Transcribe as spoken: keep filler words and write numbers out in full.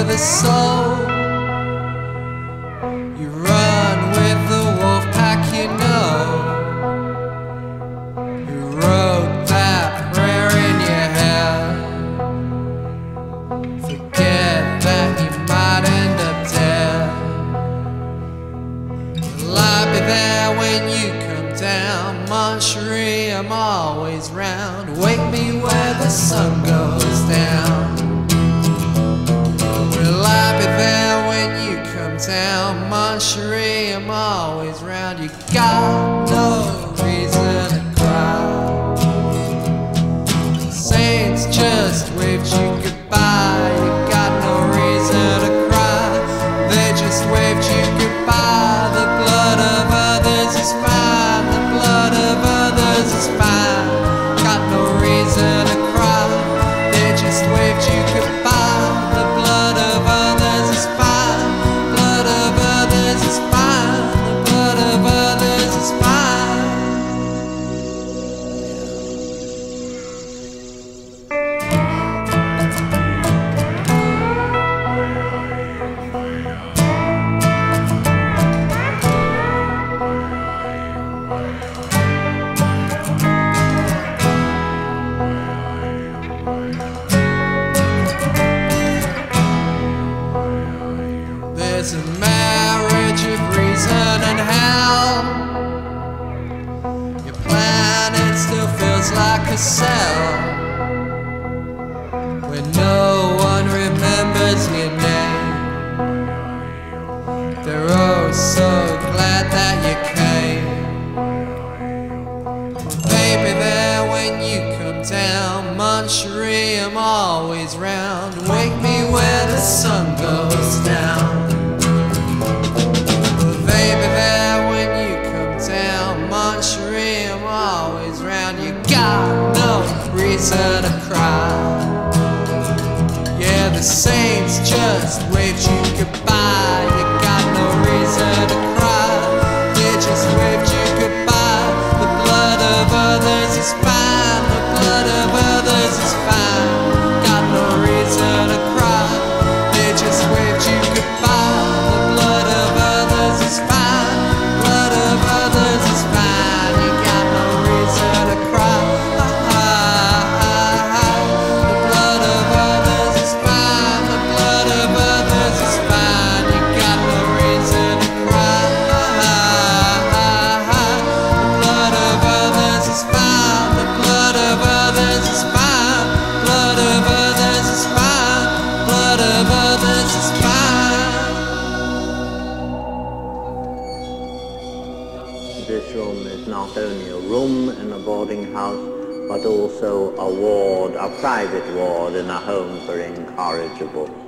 with a soul. You run with the wolf pack, you know. You wrote that prayer in your head. Forget that you might end up dead. Well, I'll be there when you come down. Moncherie, I'm always round. Wake me where the sun goes down. Well, I'll be there when you come down. Moncherie, I'm always round. You got no reason to cry. The saints just waved you goodbye. You got no reason to cry. They just waved you goodbye. The blood of others is fine. The blood of others is fine. Got no reason to cry. They just waved you goodbye. The blood of others is fine. Blood of others is fine. The blood of others is fine. There's a marriage of reason and hell. Your planet still feels like a cell, where no one remembers your name. They're oh so glad that you came. Baby, there when you come down. Moncherie, I'm always round. Wake me where the sun goes down. Moncherie, I'm always round. You got no reason to cry. Yeah, the saints just waved you goodbye. You got no reason to cry. They just waved you goodbye. The blood of others is fine. The blood of others is fine. Got no reason to cry. They just waved you goodbye. The blood of others is fine. Blood of others is fine. This room is not only a room in a boarding house, but also a ward, a private ward in a home for incorrigible.